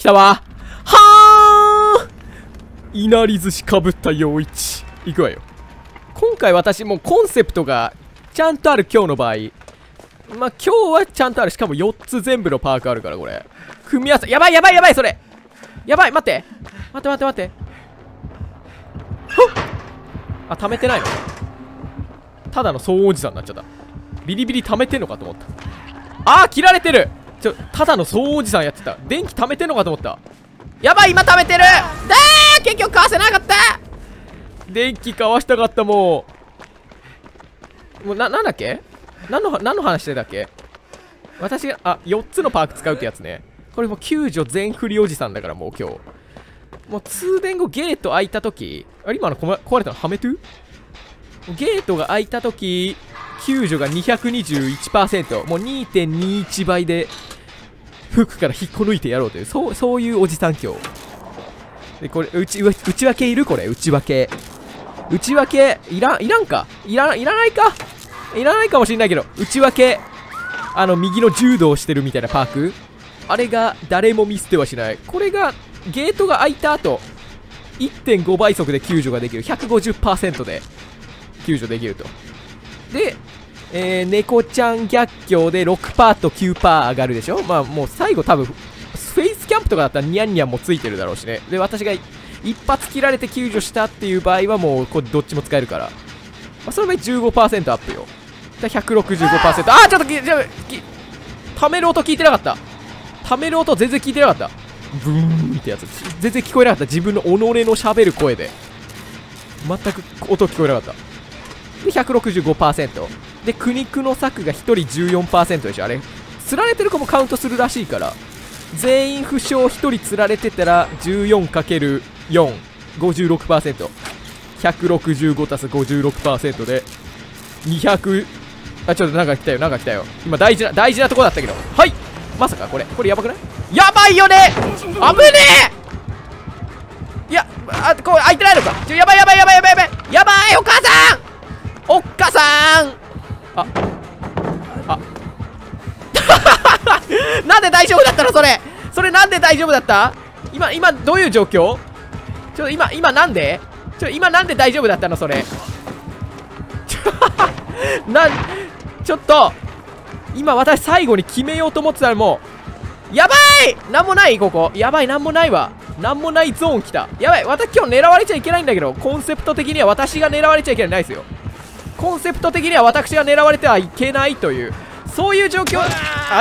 たわ。はーん、いなり寿司かぶった陽一。いくわよ。今回私もうコンセプトがちゃんとある今日の場合。まあ、今日はちゃんとある。しかも4つ全部のパークあるから、これ。組み合わせ。やばいやばいやばい、それ。やばい、待って。待って待って待って。あ、溜めてないの。ただの騒音おじさんになっちゃった。ビリビリ溜めてんのかと思った。あー、切られてる。ただの騒音おじさんやってた。電気溜めてんのかと思った。やばい、今溜めてる。結局かわせなかった。電気かわしたかった。もうなんだっけ。何の話してたっけ。私が4つのパーク使うってやつね。これもう救助全振りおじさんだから、もう今日もう通電後ゲート開いた時、あれ今の壊れたのはめとゥ。ゲートが開いた時救助が 221%、 もう 2.21 倍で服から引っこ抜いてやろうという、そういうおじさん今日で。これ内訳いる。これ内訳いらんか。いらないか。いらないかもしれないけど、内訳右の柔道をしてるみたいなパーク、あれが誰も見捨てはしない。これがゲートが開いた後 1.5 倍速で救助ができる。 150% で救助できると。で、猫ちゃん逆境で 6% と 9% 上がるでしょ。まあもう最後多分フェイスキャンプとかだったらニャンニャンもついてるだろうしね。で、私が一発切られて救助したっていう場合はもうこれどっちも使えるから、まあ、その場合 15% アップよ。165%。あー、ちょっと溜める音聞いてなかった。溜める音全然聞いてなかった。ブーンってやつ全然聞こえなかった。自分の己の喋る声で全く音聞こえなかった。で 165% で、苦肉の策が1人 14% でしょ。あれ釣られてる子もカウントするらしいから、全員負傷1人釣られてたら 14×4 56%、 165足す 56% で200。あ、ちょっとなんか来たよ、なんか来たよ。今大事なとこだったけど。はい、まさかこれやばくない？やばいよね。危ねえ。いや、これ開いてないのか。やばい、お母さん、おっかさん。なんで大丈夫だったの。それなんで大丈夫だった。今どういう状況。今なんで大丈夫だったの。それちょっと今私最後に決めようと思ってたら、もうやばい、なんもない。ここやばい、なんもないわ。なんもないゾーン来た。やばい、私今日狙われちゃいけないんだけど、コンセプト的には私が狙われちゃいけないですよ。コンセプト的には私が狙われてはいけないという、そういう状況。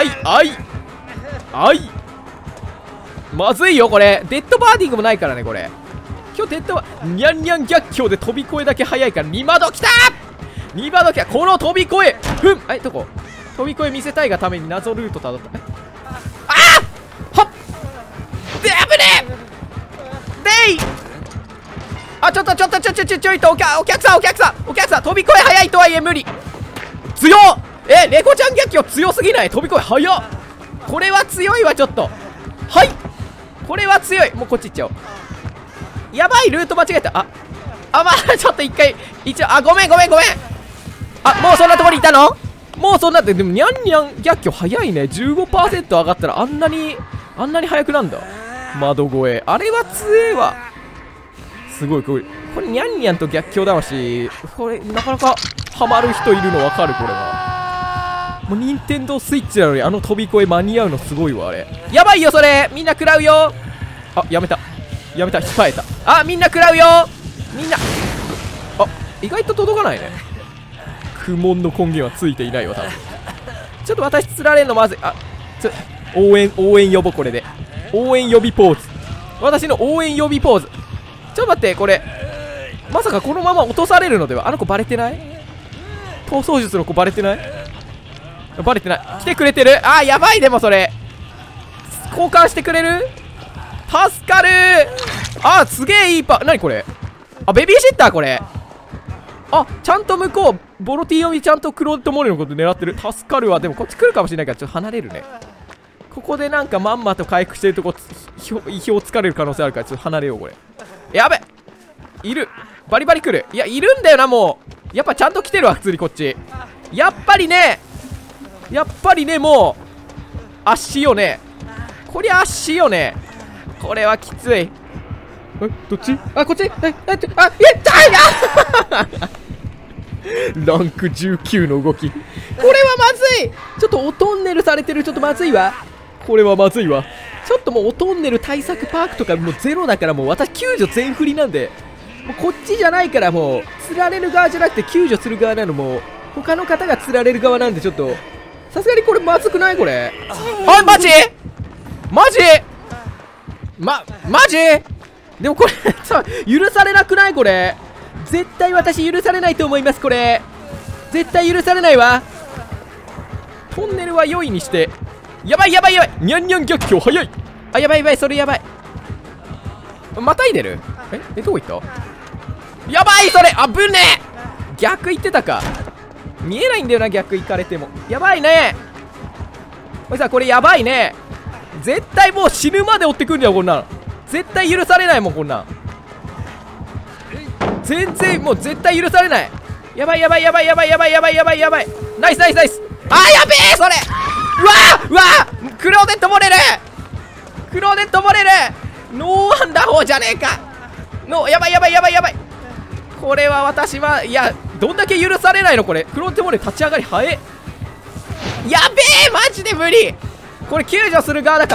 まずいよこれ。デッドバーディングもないからね。これ今日デッドニャンニャン逆境で飛び越えだけ早いから。2窓来た。この飛び越え、どこ飛び越え見せたいがために謎ルートたどった。はっで、危ねえでい。ちょっとお客さん飛び越え早いとはいえ無理。強っ。猫ちゃん逆境強すぎない？飛び越え早っ。これは強いわ。ちょっとはい、これは強い。もうこっち行っちゃおう。やばい、ルート間違えた。まあちょっと一応ごめん。もうそんなところにいたの。もうそんなって。でもニャンニャン逆境早いね。 15% 上がったらあんなに早くなんだ。窓越えあれは強えわ。すごい。これニャンニャンと逆境魂、これなかなかハマる人いるの分かる。これはもう任天堂スイッチなのに飛び越え間に合うのすごいわ。あれやばいよ。それみんな食らうよ。やめた引っ張えた。みんな食らうよ。みんな意外と届かないね。苦悶の根源はついていないわ多分。ちょっと私釣られんのまずい。応援呼ぼう。これで応援呼びポーズ。私の応援呼びポーズ。ちょっと待って、これまさかこのまま落とされるのでは。あの子バレてない？逃走術の子バレてない？来てくれてる。やばい。でもそれ交換してくれる？助かる。すげえいい何これ。ベビーシッターこれ。ちゃんと向こうボロティ読みちゃんとクロートモレのこと狙ってる。助かるわ。でもこっち来るかもしれないからちょっと離れるね。ここでなんかまんまと回復してるとこ意表つかれる可能性あるからちょっと離れよう。これやべ、いる。バリバリ来る。いや、いるんだよな。もうやっぱちゃんと来てるわ。普通にこっちやっぱりねもう足よね。こりゃ足よね。 これはきつい。どっち？あ、こっち？いったいランク19の動き。これはまずい。ちょっとおトンネルされてる。ちょっとまずいわ。これはまずいわ。ちょっともうおトンネル対策パークとかもうゼロだから、もう私救助全振りなんで、もうこっちじゃないから、もう釣られる側じゃなくて救助する側なの。もう他の方が釣られる側なんで、ちょっとさすがにこれまずくない？これマジマジでもこれさ、許されなくない？これ絶対私許されないと思います。これ絶対許されないわ。トンネルは良いにして、やばいニャンニャン逆境早い。あ、やばい、それやばい。またいでる？どこ行った？やばい、それ危ねえ。逆行ってたか。見えないんだよな、逆行かれても。やばいね。これさ、これやばいね。絶対もう死ぬまで追ってくんじゃん、こんなの。絶対許されないもん、こんなん。全然もう絶対許されない。やばい。ナイス。あー、やべえ、それ。うわクローデット漏れる。ノーアンダー砲じゃねえか。やばい。これは私は、いや、どんだけ許されないのこれ。クローデット漏れ立ち上がり早え。やべえ、マジで無理。これ救助する側だから。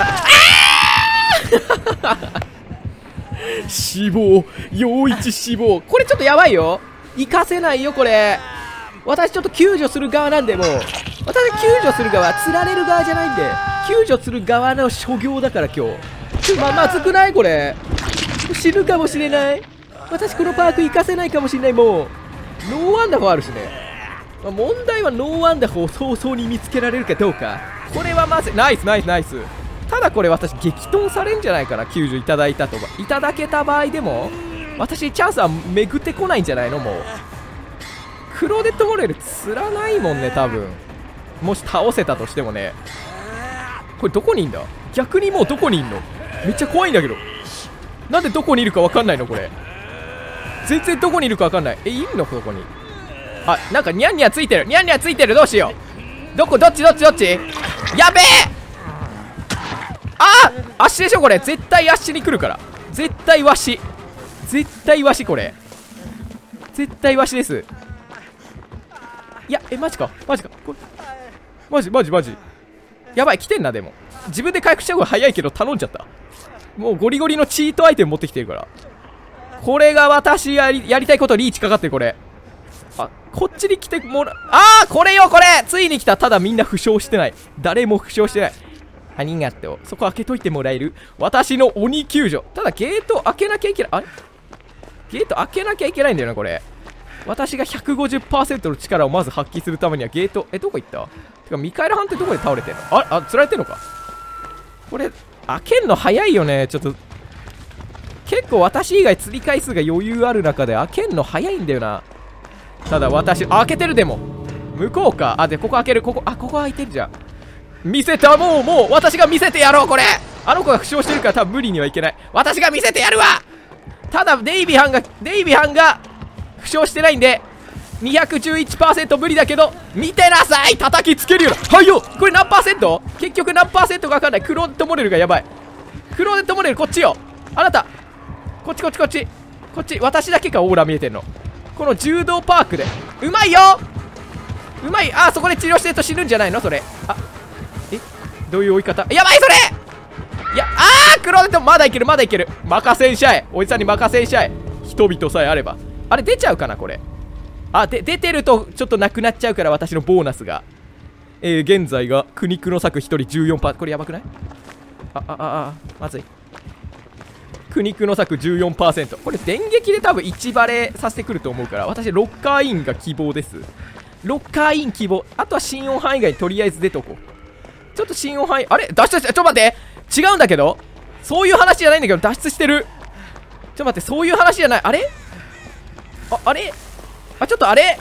死亡。陽一死亡。これちょっとやばいよ。行かせないよ、これ。私ちょっと救助する側なんで、もう私救助する側、釣られる側じゃないんで、救助する側の所業だから今日。まずくない？これ死ぬかもしれない。私このパーク行かせないかもしれない。もうノーアンダー砲あるしね。問題はノーアンダー砲を早々に見つけられるかどうか。これはまずい。ナイス。ただこれ私激闘されんじゃないかな。救助いただけた場合でも私チャンスは巡ってこないんじゃないの。もうクローデットモレル釣らないもんね、多分。もし倒せたとしてもね。これどこにいんだ？逆にもうどこにいんの？めっちゃ怖いんだけど。なんでどこにいるか分かんないのこれ。全然どこにいるか分かんない。いんのここに。あ、なんかニャンニャンついてる。どうしよう。どっちやべえ。アッシュでしょこれ。絶対アッシュに来るから。絶対ワシこれ。絶対ワシです。いや、マジかこれマジやばい、来てんな。でも自分で回復した方が早いけど頼んじゃった。もうゴリゴリのチートアイテム持ってきてるから。これが私やりたいこと。リーチかかってるこれ。あ、こっちに来てもらこれよ、これついに来た。ただみんな負傷してない。誰も負傷してない。ありがとう。そこ開けといてもらえる？私の鬼救助。ただゲート開けなきゃいけない。あれゲート開けなきゃいけないんだよな、これ。私が 150% の力をまず発揮するためにはゲート、どこ行った？てかミカエルハンってどこで倒れてんの？釣られてんのか。これ開けんの早いよね。ちょっと結構私以外釣り回数が余裕ある中で開けんの早いんだよな。ただ私開けてる。でも向こうか。でここ開ける。ここ開いてるじゃん。見せた。もう私が見せてやろう。これあの子が負傷してるから多分無理にはいけない。私が見せてやるわ。ただデイビハンが負傷してないんで 211% 無理だけど、見てなさい。叩きつけるよ。はいよ。これ何%？結局何%か分かんない。クローデットモレルがやばい。クローデットモレルこっちよ。あなたこっち。私だけかオーラ見えてんの。この柔道パークでうまいよ。そこで治療してると死ぬんじゃないのそれ。どういう追い方？やばい、それ。いや、クローデットまだいける。任せんしゃい。おじさんに任せんしゃい。人々さえあれば。あれ出ちゃうかなこれ。出てるとちょっとなくなっちゃうから、私のボーナスが。現在が苦肉の策1人 14%。これやばくない？まずい。苦肉の策 14%。これ電撃で多分1バレさせてくると思うから、私ロッカーインが希望です。ロッカーイン希望。あとは心音範囲外にとりあえず出とこう。ちょっと心音範囲、脱出して、ちょっと待って、違うんだけど、そういう話じゃないんだけど、脱出してる。ちょっと待って、そういう話じゃない。あれちょっとあれ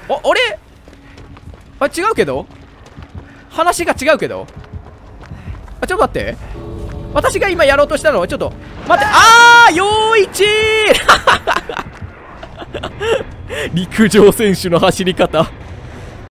違うけど、話が違うけど、ちょっと待って、私が今やろうとしたのはちょっと待って、陽一陸上選手の走り方